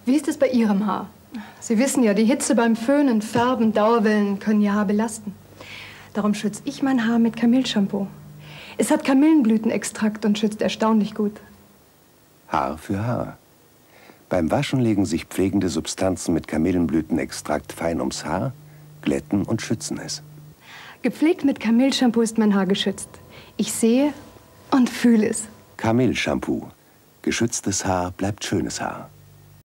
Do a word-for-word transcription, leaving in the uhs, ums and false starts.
Wie ist es bei Ihrem Haar? Sie wissen ja, die Hitze beim Föhnen, Färben, Dauerwellen können Ihr Haar belasten. Darum schütze ich mein Haar mit Kamillshampoo. Es hat Kamillenblütenextrakt und schützt erstaunlich gut. Haar für Haar. Beim Waschen legen sich pflegende Substanzen mit Kamillenblütenextrakt fein ums Haar, glätten und schützen es. Gepflegt mit Kamillshampoo ist mein Haar geschützt. Ich sehe und fühle es. Kamillshampoo. Geschütztes Haar bleibt schönes Haar.